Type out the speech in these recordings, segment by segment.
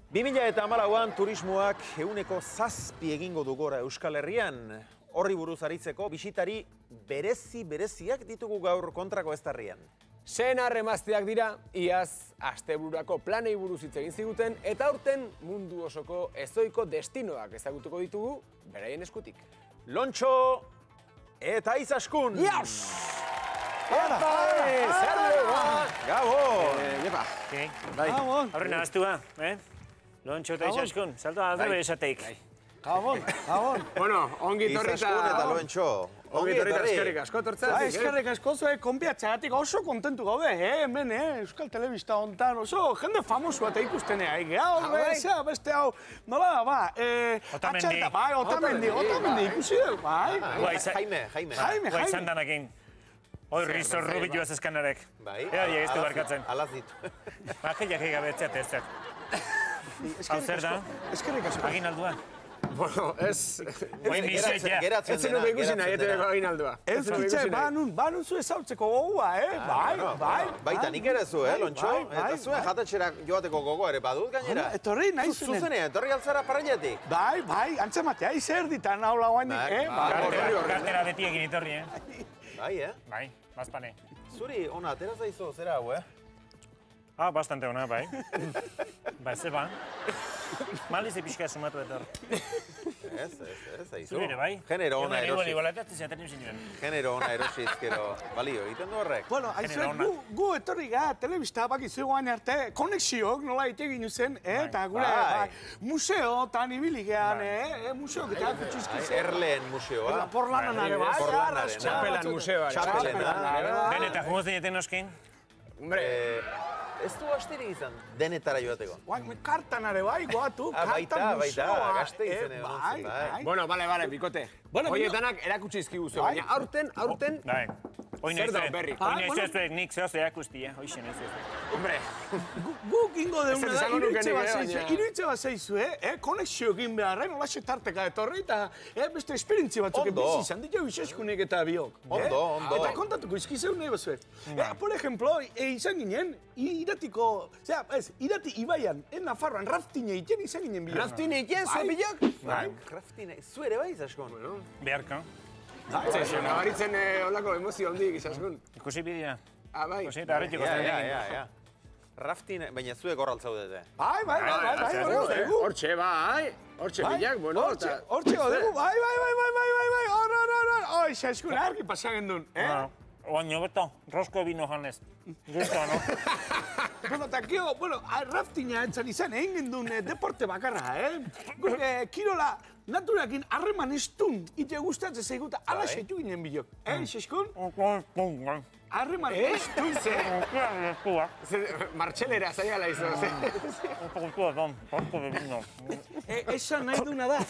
2014an turismoak 7% egingo du gora Euskal Herrian. Horri buruz aritzeko bisitari bereziak ditugu gaur kontrako eztarrian. Senar emazteak dira, iaz astebururako planei buruz hitz egin ziguten eta aurten mundu osoko ezoiko destinoak ezagutuko ditugu beraien eskutik. Lontxo eta Izaskun! Yes! Gabon! Jepa. Gabon. Horrena aztua, Lontxo eta Izaskun, salto aldabe esateik. Gabon. Bueno, ongi torri Izaskun eta Lontxo. Ongi torri eta eskerrik asko tortzatik. Eskerrik asko zuen konbiatzeagatik oso kontentu gaude, hemen, Euskal Telebista hontan oso jende famosua eta ikustenea, beste hau, nola, Otamendi. Otamendi ikusi dugu, Jaime. Guai zandanakin. Hoi Rizor Rubiluaz eskanarek. Bai. Ea diegiztu barkatzen. Alaz ditu. Bakiak egabetzeat ez zet. Hau zer da? Eskerrik asko. Aginaldua. Bueno, ez... Guai misoet ja. Geratzen Ez zenuk ikusi nahi etebeko aginaldua. Ez kitxe, banun zu ezautzeko gogua, bai. Baita nik ere zu, Lontxo? Eta zuen jatetxerak joateko gogoa ere badut gainera. Etorri nahi zunen. Zuzenean, etorri altzara parailetik. Bai, antzematea, izer ditan haula guainik, Kartera beti egin itorri, Bai, Bai, bazpane. Zuri, ona, atera zaizu, zera hau, Bastante ona, bai. Ba, ze ba. Malize pixka sumatu etor. Ez, zaizu. Zuri ere, bai. Genero ona erosi. Genero ona erosizkero balio, egiten du horrek. Bueno, gu etorri ga, telebista bakizu guain arte, konexioak nola itegin zen, eta gure museo tan ibili gehan, museok eta kutsizkiz. Erleen museoa. Porlanan are, bai. Txapelan museoa. Deneta jugoz dineten oskin? Hombre, ez du asterik izan, denetara joateko. Kartan are, bai, goatu, kartan museoa. Baita, gazte izan egon zen, bai. bueno, bale, bikote. Hoietanak erakutsi izkiguzu, baina aurten... Bai. Zer da berri? Oin ez ez nik zehoz erakustia, hoixen ez ez. Hombre, Guk ingo deuna da, iruitze bat zeizu, konexio egin beharren, olaxe tarteka etorri, eta beste esperientzi batzuk bizi izan ditu Izaskunek eta biok. Ondo. Eta kontatuko izkizeu nahi bazuet. Por ejemplo, izan ginen, irati Ibaian, Nafarroan, raftine iten izan ginen biok. raftine iten, zuen biok? Bai, raftine, zu ere bai, Izaskun. Beharko. Nabaritzen olako emozio handik, Izaskun. Ikusi bidea. Bai. Ikusi eta arretiko zen. Raftine, baina zuek horraltzaudete. Bai, Hortxe, bilak, bueno, eta... Hortxe godegu, bai, hor, Izaskun, argi pasagen duen, Oaino beto, rosko bino janez. Gusto, no? Bueno, raftina entzan izan, egin duen deporte bakarra, Guk, kirola, naturakin harreman estun, ite gustatzen zeiguta, ala setu ginen bilok. Izaskun? Harreman estun ze. Martxelera zaiala izo, ze. Esan nahi duna da.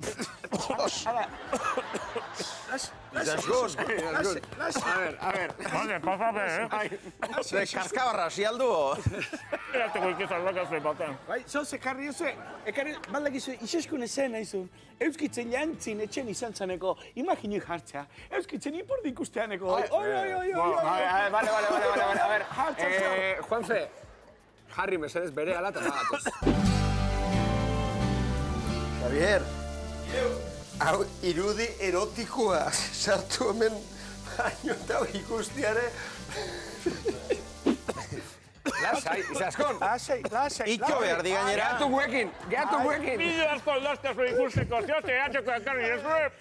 Izaskun! A ver. Vale, pasabe, Kaskabarra, si alduo. Erateko ikizan lakazue batean. Bai, zoz, ekarri baldakizu, Izaskun ezen nahizun, euskitzen jantzin etxen izan zaneko, imaginik hartza, euskitzen ipordi ikusteaneko, Vale, a ver. Juanfe, Harry Mercedes bere ala eta bagatoz. Javier, hau irudi erotikoa sartu hemen baino eta ikustiare. Lasai, Izaskun. Lasai. Itxo behar di gainera. Gehatu guekin. Bide asko aldaztezu ikusteko, ziote atxeko ekarri ez zuen.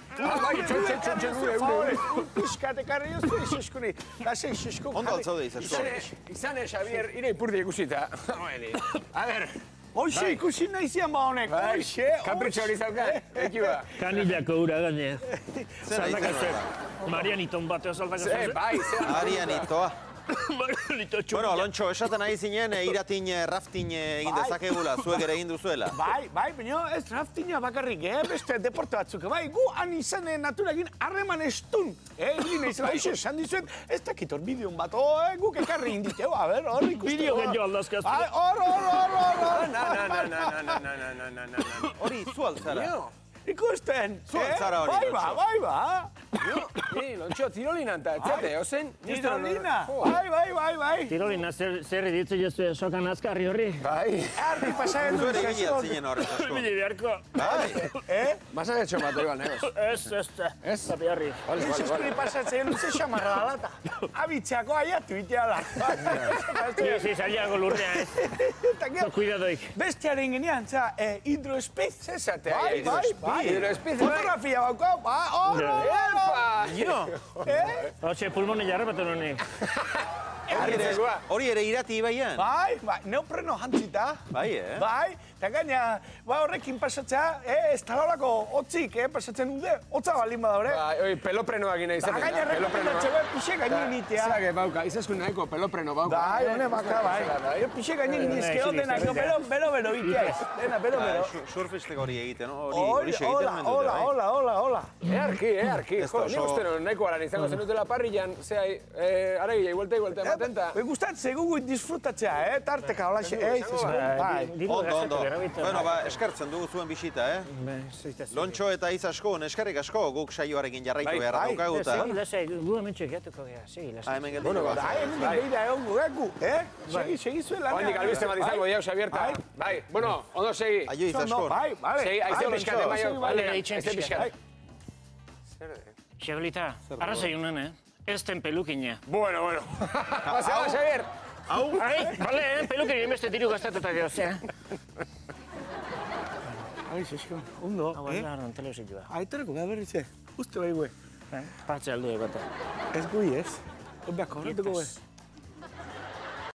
Txon, piskat ekarri ez du Izaskuni. Lasai, Izaskun. Ondo altzaude, Izaskun. Izan, Xavier, ire ipurdi ikusita. A ver. Hoxe ikusi nahi zian ba honek, hoxe. Kapritxo hori zauka, ekiba. Kanilako ura gane. Zer nahi Marianiton bateo zaldakazu. Bai, Arianitoa. Marianito txup. Bueno, Lontxo, esaten nahi zinen iratin raftin egin dezakegula, zuek ere egin duzuela. Bai, baina ez raftina bakarrik, beste deporte batzuk. Bai, gu han izan naturagin harreman estun. Egin izan, esan dizuet, ez dakitor bideon bat, guk ekarri inditeu, a ber, hor ikustu. Bideo genio aldazkaztu. Bai, hor. No. Hori, zu altzara. Ikusten. Zu altzara hori, Lontxo. Bai ba. Ni, lontxo, tirolina eta etzate, ozen? Tirolina? Bai. Tirolina, zer iditzu jozu sokan azkarri horri? Bai. Arti pasagen Zu dut ere gini atzinen horrez asko. Bili beharko. Masagetxo bat, igual, negos. Ez, zapiarri. Eskuri pasatzen luze xamarra da lata. Abitxako aiatu itea da. Sí, saliago lurrea, ez. Cuidadoik. Bestiaren genean, hidroespiz. Zesatea, Bai. Hidroespiz, Fotografia bauko, Hotxe, pulmone jarrapatu noni. Hori ere irati ibaian. Bai, neopreno jantzita. Bai, Bai, eta gaina, horrekin pasatzea, ez talolako hotzik, pasatzen dute, hotza balin bada, Bai, peloprenoak gina izaten. Gaina rekomendatzen behar pixe gainen itea. Zerake bauka, izaskun nahiko pelopreno bauka. Bai, hone baka, bai. Pixe gainen nizkeo denak, bero itea ez. Dena, bero. Surfisteko hori egiten, hori egiten hemen dute, bai. Hola. Earki. Jo, nik uste non nahiko garan izango zenutela parrillan, zehai, aregile, iguelte ematen ta. Me gustatzen gugu disfrutatzea, tarteka holaxe, Ondo. Bueno, eskertzen dugu zuen bisita, Lontxo eta Iz asko, eskerrik asko, guk saioarekin jarraitu beharra daukagu eta... Segi, lasai, gu hemen txekiatuko gara, segi, lasai. Hemen gelditu gara. Hemen behira egon gugeku, Segi zuen lan. Oandik albiste bat izango diau, Xabierta. Bai, bueno, ondo segi. Aio Iz asko. Segi, aize pixkate maio. Bale, itxen Aize pixkate. Xabelita, arrazai unen, ez ten pelukina. Bueno. Paseo, Xabier. Hau? Bale, pelukina inbeste diru gaztatuta gehoz, Ai, zesko, ondo, Hau, arran, telebizitua. Aitoreko, da berrize, uste bai gue. Patze aldu egota. Ez gui ez. Beak horretuko gue.